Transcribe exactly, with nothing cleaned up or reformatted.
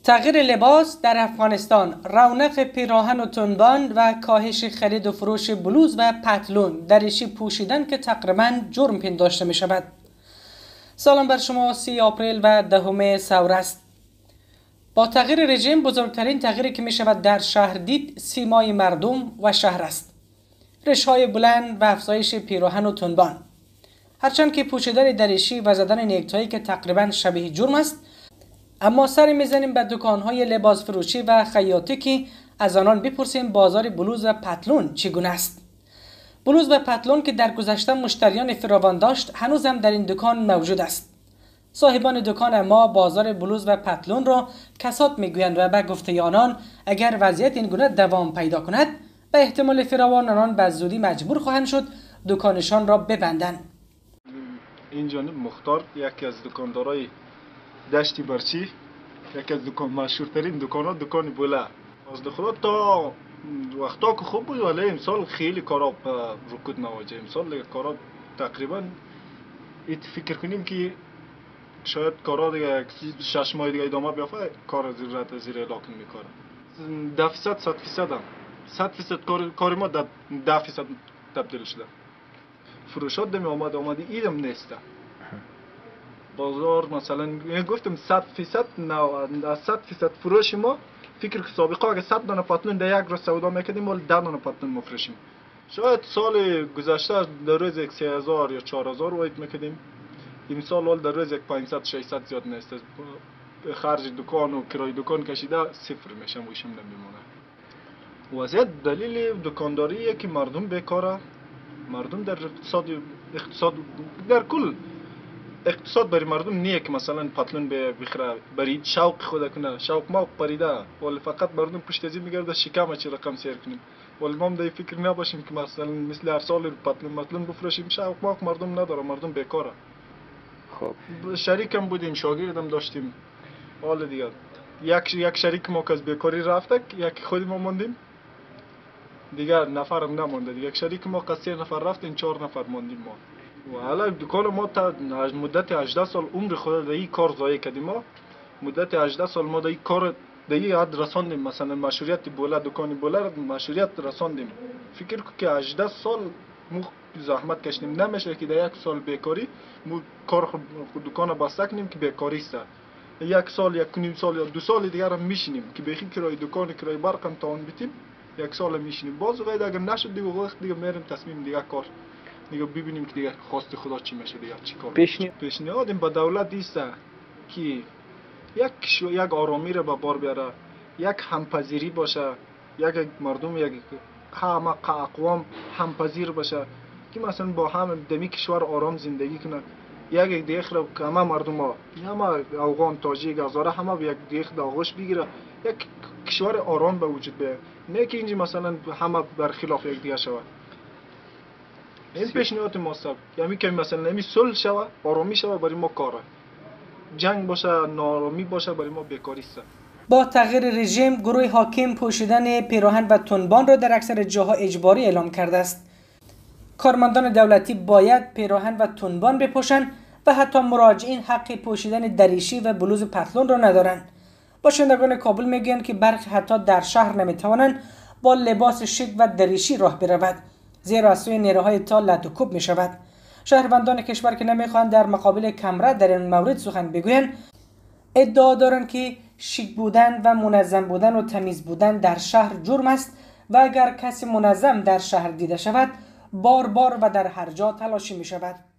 تغییر لباس در افغانستان، رونق پیراهن و تنبان و کاهش خرید و فروش بلوز و پتلون، دریچه پوشیدن که تقریبا جرم پنداشته می شود. سلام بر شما. سی آپریل و دهم سور است. با تغییر رژیم بزرگترین تغییری که می شود در شهر دید سیمای مردم و شهر است. رشهای بلند و افزایش پیراهن و تنبان. هرچند که پوشیدن دریچه و زدن نیکتایی که تقریبا شبیه جرم است، اما سر میزنیم به دکانهای لباس فروشی و خیاطی که از آنان بپرسیم بازار بلوز و پتلون چگونه است. بلوز و پتلون که در گذشته مشتریان فراوان داشت هنوز هم در این دکان موجود است. صاحبان دکان ما بازار بلوز و پتلون را کساد میگویند و به گفته آنان اگر وضعیت این گونه دوام پیدا کند به احتمال فراوان آنان به زودی مجبور خواهند شد دکانشان را ببندند. این جانب مختار یکی از دکاندارای دشتی برچی، یکی از دکان مشهورترین دکان‌ها دکان بوله. از خدا تا وقتا که خوب بود ولی امسال خیلی کارا رکود مواجه. امسال کارا تقریبا ایت فکر کنیم که شاید کارا دیگه شش ماه دیگه ادامه بیافته، کار زیر رد زیر لاکن میکاره. ده فیصد صد فیصد هم صد فیصد کار کار ما ده فیصد تبدیل شده. فروشات دمی آمد آمدی ایدم نیسته. بازار مثلا گفتم صد فیصد نه صد فیصد فروش ما فکر که سابقه اگه صد دانه پتلون در یک روز سودا میکردیم ولی ده دانه پتلون مفروشیم. شاید سال گذشته در روز یک سه هزار یا چهار هزار وید میکردیم. این سال ولی در روز یک پانصد ششصد زیاد نیست. خرج دکان و کرای دکان کشیده صفر میشه مویشم نمیمونه. وضعیت دلیل دکانداریه که مردم بیکاره. مردم در اقتصاد اقتصاد در کل اقتصاد برای مردم نیه که مثلا پتلون بخره برای شوق خود کنه. شوق ما پریده ولی فقط مردم پشت ازی میگرده شکم چی رقم سیر کنیم. ولی ما در فکر نباشیم که مثلا مثل هر سال پتلون پتلون بفروشیم. شوق ما مردم نداره، مردم بیکاره. خب شریکم بودیم، شاگردم داشتیم. حالا دیگه یک یک شریک ما که از بیکاری رفته، یک خودی ما موندیم. دیگر نفرم نمونده. یک شریک ما که سه نفر رفتیم، چهار نفر موندیم ما. و حالا دکان ما تا مدت هجده سال عمر خود در این کار ضایع کردیم. ما مدت هجده سال ما در این کار در این حد رساندیم. مثلا مشروعیت بوله دکان بوله را مشروعیت رساندیم. فکر کو که هجده سال مو زحمت کشیدیم. نمیشه که در یک سال بیکاری مو کار دکان بسته کنیم که بیکاری است. یک سال یک نیم سال یا دو سال دیگر هم میشینیم که بخی کرای دکان کرای برق هم تاون بیتیم. یک سال میشینیم. باز وقت اگر نشد دیگه وقت دیگه میریم تصمیم دیگه کار دیگه ببینیم که دیگه خواست خدا چی میشه دیگه چی کار. پیشنهادم به دولت است که یک یک آرامی رو به بار بیاره، یک همپذیری باشه، یک مردم یک همه اقوام همپذیر باشه که مثلا با هم دمی کشور آرام زندگی کنه. یک دیگه رو همه مردم ها همه افغان تاجیک هزاره همه به یک دیگه در آغوش بگیره، یک کشور آرام به وجود بیاد. نه که اینجا مثلا همه بر خلاف یک دیگه شود. این پیشنهاد ماست. یعنی که مثلا نمی صلح شود، آرامی شود برای ما کاره. جنگ باشه، نارامی باشه برای ما بیکاری است. با تغییر رژیم گروه حاکم پوشیدن پیراهن و تنبان را در اکثر جاها اجباری اعلام کرده است. کارمندان دولتی باید پیراهن و تنبان بپوشند و حتی مراجعین حق پوشیدن دریچه و بلوز پتلون را ندارند. باشندگان کابل میگویند که برخی حتی در شهر نمیتوانند با لباس شیک و دریچه راه برود، زیرا از سوی نیروهای تا لط و کوب می شود. شهروندان کشور که نمیخواهند در مقابل کمره در این مورد سخن بگویند ادعا دارند که شیک بودن و منظم بودن و تمیز بودن در شهر جرم است و اگر کسی منظم در شهر دیده شود بار بار و در هر جا تلاشی می شود.